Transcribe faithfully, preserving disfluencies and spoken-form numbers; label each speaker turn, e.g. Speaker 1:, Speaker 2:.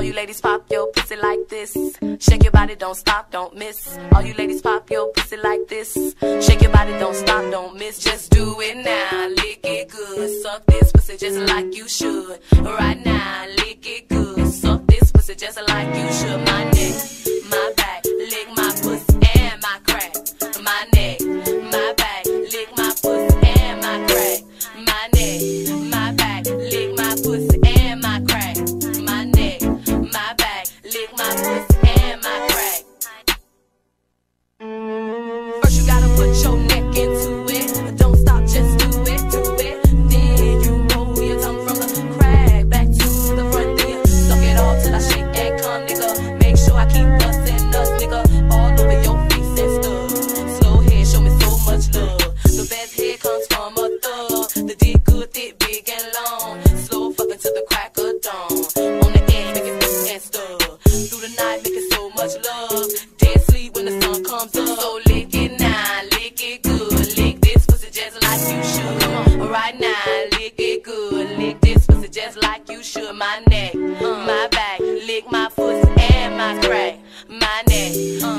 Speaker 1: All you ladies pop your pussy like this. Shake your body, don't stop, don't miss. All you ladies pop your pussy like this. Shake your body, don't stop, don't miss. Just do it now, lick it good. Suck this pussy just like you should. Right now, lick it good. Suck this pussy just like you should. My neck, my back, lick my pussy and my crack. My neck, my back, lick my pussy and my crack. My neck, my back, lick my pussy and my crack. My neck, my back, lick my pussy and my crack. First you gotta put your neck into it. Don't stop, just do it, do it. Then you roll your tongue from the crack back to the front. Then you suck it all till I shake and come, nigga. Make sure I keep bustin' us, nigga, all over your face and stuff. Slow head, show me so much love. The best head comes from a thug. The dick good, thick, big and long. Slow fucking to the crack of dawn. On the edge, make it big and stuff. Through the night, make it so much love. Dead sleep when the sun comes up. So lick it now, lick it good. Lick this pussy just like you should. Come on, right now, lick it good. Lick this pussy just like you should. My neck, my back, lick my pussy and my crack. My neck,